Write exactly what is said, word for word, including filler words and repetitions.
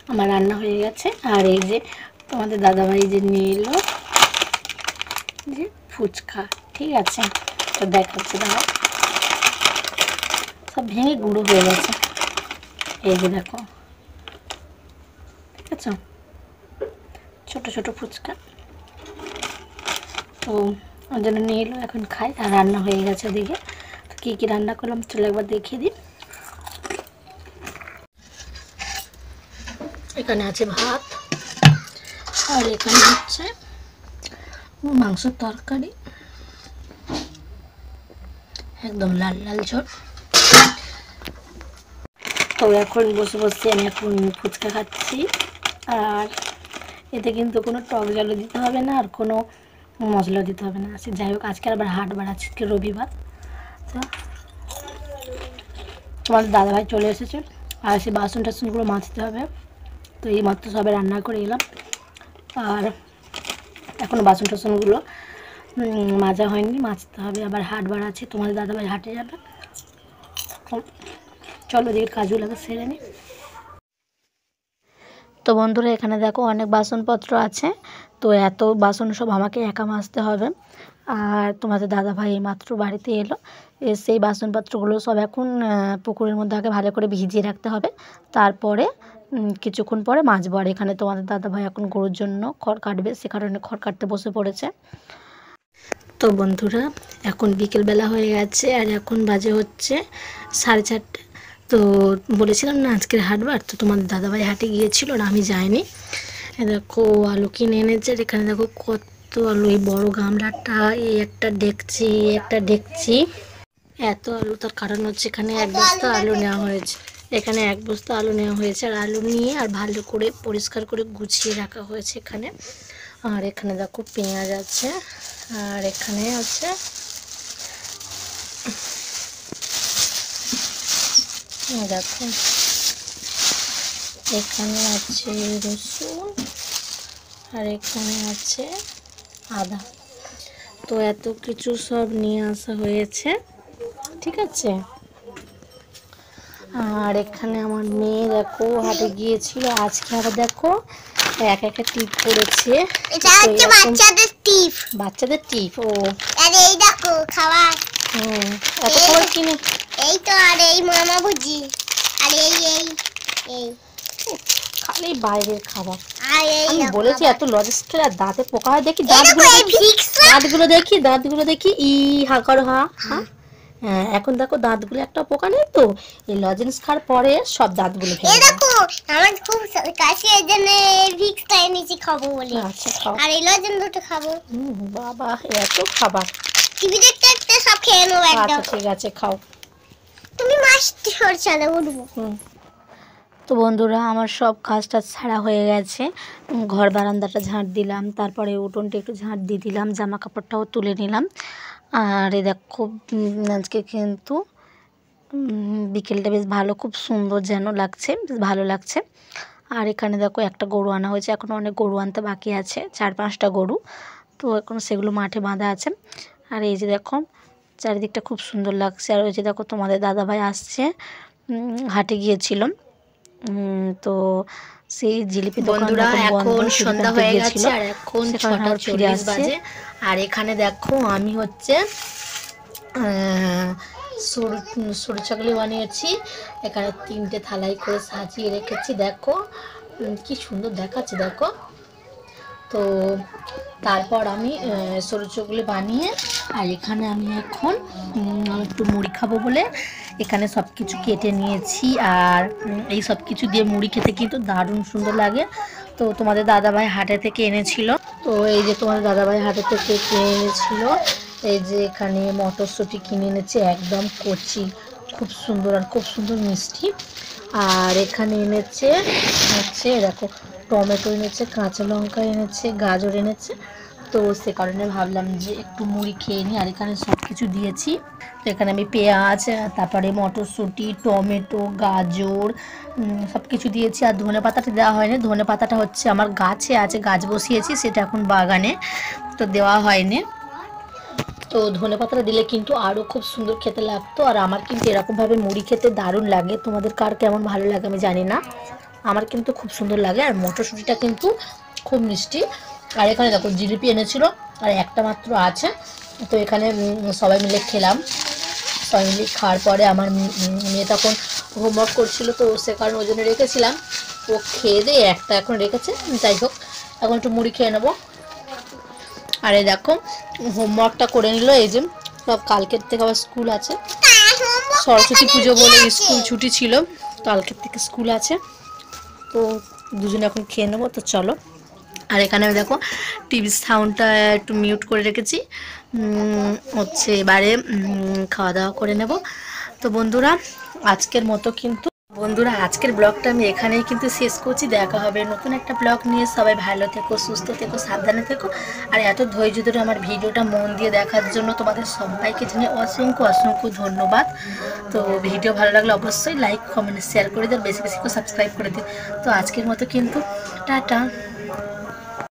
আমার রান্না হয়ে গেছে। আর এই যে তোমাদের দাদাভাই যে নিয়ে এলো যে ফুচকা, ঠিক আছে, তো দেখাচ্ছে, দাও সব ভেঙে গুঁড়ো হয়ে গেছে। এই যে দেখো, ঠিক আছে, ছোট ছোট ফুচকা। তো ওর জন্য নিয়ে এলো, এখন খাই। আর রান্না হয়ে গেছে ওদিকে। তো কী কী রান্না করলাম চলো একবার দেখিয়ে দিই। এখানে আছে ভাত, আর এখানে হচ্ছে মাংসের তরকারি, একদম লাল লাল ঝোল। তো এখন বসে বসে আমি এখন ফুচকা খাচ্ছি। আর এতে কিন্তু কোনো টক জলও দিতে হবে না, আর কোনো মশলাও দিতে হবে না। আচ্ছা যাই হোক, আজকে আবার হাট বার আছে, আজকে রবিবার। তো তোমাদের দাদাভাই চলে এসেছে, আর সে বাসন টাসনগুলো মাজতে হবে। তো এই মাত্র সবে রান্না করে এলাম, আর এখনও বাসন টাসনগুলো মাজা হয়নি, মাজতে হবে। আবার হাট বার আছে, তোমাদের দাদাভাই হাটে যাবে। চলো দিকে কাজগুলো আগে সেরে নিই। তো বন্ধুরা এখানে দেখো অনেক বাসনপত্র আছে। তো এত বাসন সব আমাকে একা মাজতে হবে। আর তোমাদের দাদাভাই মাত্র বাড়িতে এলো, সেই বাসনপত্রগুলো সব এখন পুকুরের মধ্যে আগে ভালো করে ভিজিয়ে রাখতে হবে, তারপরে কিছুক্ষণ পরে মাজবো। আর এখানে তোমাদের দাদাভাই এখন গরুর জন্য খড় কাটবে, সে কারণে খড় কাটতে বসে পড়েছে। তো বন্ধুরা এখন বিকেলবেলা হয়ে গেছে, আর এখন বাজে হচ্ছে সাড়ে চারটে। তো বলেছিলাম না আজকের হাটবার, তো তোমাদের দাদাভাই হাটে গিয়েছিল আর আমি যাইনি। দেখো আলু কিনে এনেছে, আর এখানে দেখো কত আলু, এই বড় গামলাটা, এই একটা ডেকচি, এই একটা ডেকচি, এত আলু। তার কারণ হচ্ছে এখানে এক বস্তা আলু নেওয়া হয়েছে, এখানে এক বস্তা আলু নেওয়া হয়েছে। আর আলু নিয়ে আর ভালো করে পরিষ্কার করে গুছিয়ে রাখা হয়েছে এখানে। আর এখানে দেখো পেঁয়াজ আছে, আর এখানে আছে দেখো, এখানে আছে রসুন, আর এখানে আছে আদা। তো এত কিছু সব নিয়ে আসা হয়েছে, ঠিক আছে। আর এখানে আমার মেয়ে দেখো হাটে গিয়েছিল, আজকে আবার দেখো এক একটা টিপ করেছে। এটা হচ্ছে বাচ্চাদের টিপ, বাচ্চাদের টিপ। ও আর এই দেখো খাবার, হুম এত খাবার কিনে, এই তো, আর এই মামা ভুজি, আর এই এই এই খালি বাইরের খাবার। আর এই আমি বলেছি এত লজিস্টার, আর দাঁতে পোকা হয় দেখি, দাঁতগুলো দেখি, দাঁতগুলো দেখি, দাঁতগুলো দেখি, ই হা করো হা হা। হ্যাঁ এখন দেখো দাঁতগুলো একটা পোকা নেই, তো এই লজেন্স খাওয়ার পরে সব দাঁতগুলো ভেঙে এই দেখো আমার খুব কাশি, এই জন্য ভিক্সটা এনেছি খাবো বলে। আচ্ছা খাও, আর এই লজেন্স দুটো খাবো। হুম বাবা এত খাবার, টিভি দেখতে দেখতে সব খেয়ে নেবো একদম। আচ্ছা ঠিক আছে খাও, তুমি মাস্টি চলে উঠবো। হুম। তো বন্ধুরা আমার সব কাজটা ছাড়া হয়ে গেছে, ঘর বারান্দাটা ঝাঁট দিলাম, তারপরে উঠোনটা একটু ঝাঁট দিয়ে দিলাম, জামা কাপড়টাও তুলে নিলাম। আর এই দেখো আজকে কিন্তু বিকেলটা বেশ ভালো, খুব সুন্দর যেন লাগছে, বেশ ভালো লাগছে। আর এখানে দেখো একটা গরু আনা হয়েছে, এখনও অনেক গরু আনতে বাকি আছে, চার পাঁচটা গরু। তো এখন সেগুলো মাঠে বাঁধা আছে। আর এই যে দেখো চারিদিকটা খুব সুন্দর লাগছে। আর ওই যে দেখো তোমাদের দাদাভাই আসছে, হাটে গিয়েছিল, তো সেই জিলিপি বন্ধুরা এখন সন্ধ্যা হয়ে গেছে, আর এখন ছটা চল্লিশ বাজে। আর এখানে দেখো আমি হচ্ছে সরু সরু চাকলি বানিয়েছি, এখানে তিনটে থালাই করে সাজিয়ে রেখেছি, দেখো কি সুন্দর দেখাচ্ছে দেখো। তো তারপর আমি সরু চাকলি বানিয়ে, আর এখানে আমি এখন একটু মুড়ি খাবো বলে এখানে সব কিছু কেটে নিয়েছি। আর এই সব কিছু দিয়ে মুড়ি খেতে কিন্তু দারুণ সুন্দর লাগে। তো তোমাদের দাদাভাই হাটে থেকে এনেছিল, তো এই যে তোমাদের দাদাভাই হাটে থেকে কিনে এনেছিল, এই যে এখানে মটরশুঁটি কিনে এনেছে একদম কচি, খুব সুন্দর আর খুব সুন্দর মিষ্টি। আর এখানে এনেছে হচ্ছে দেখো টমেটো এনেছে, কাঁচা লঙ্কা এনেছে, গাজর এনেছে। তো সে কারণে ভাবলাম যে একটু মুড়ি খেয়ে নিই। আর এখানে সব কিছু দিয়েছি, তো এখানে আমি পেঁয়াজ, তারপরে মটরশুঁটি, টমেটো, গাজর সব কিছু দিয়েছি। আর ধনে পাতাটা দেওয়া হয়নি, ধনে পাতাটা হচ্ছে আমার গাছে আছে, গাছ বসিয়েছি সেটা এখন বাগানে, তো দেওয়া হয়নি। তো ধনে পাতাটা দিলে কিন্তু আরও খুব সুন্দর খেতে লাগতো। আর আমার কিন্তু এরকমভাবে মুড়ি খেতে দারুণ লাগে, তোমাদের কার কেমন ভালো লাগে আমি জানি না। আমার কিন্তু খুব সুন্দর লাগে। আর মটরশুঁটিটা কিন্তু খুব মিষ্টি। আর এখানে দেখো জিলিপি এনেছিল, আর একটা মাত্র আছে। তো এখানে সবাই মিলে খেলাম। সবাই মিলে খাওয়ার পরে আমার মেয়ে তখন হোমওয়ার্ক করছিল, তো সে কারণে ওই জন্য রেখেছিলাম। ও খেয়ে দিয়ে একটা এখন রেখেছে। যাই হোক, এখন একটু মুড়ি খেয়ে নেবো। আর এই দেখো হোমওয়ার্কটা করে নিল। এই যে সব কালকের থেকে আবার স্কুল আছে, সরস্বতী পুজো বলে স্কুল ছুটি ছিল, কালকের থেকে স্কুল আছে। তো দুজনে এখন খেয়ে নেবো। তো চলো। আর এখানে দেখো টিভি সাউন্ডটা একটু মিউট করে রেখেছি, হচ্ছে এবারে খাওয়া দাওয়া করে নেব। তো বন্ধুরা আজকের মতো কিন্তু বন্ধুরা আজকের ব্লগটা আমি এখানেই কিন্তু শেষ করছি। দেখা হবে নতুন একটা ব্লগ নিয়ে। সবাই ভালো থেকো, সুস্থ থেকো, সাবধানে থেকো। আর এত ধৈর্য ধরে আমার ভিডিওটা মন দিয়ে দেখার জন্য তোমাদের সবাইকে জানিয়ে অসংখ্য অসংখ্য ধন্যবাদ। তো ভিডিও ভালো লাগলে অবশ্যই লাইক কমেন্ট শেয়ার করে দিও, বেশি বেশি করে সাবস্ক্রাইব করে দিও। তো আজকের মতো কিন্তু টাটা।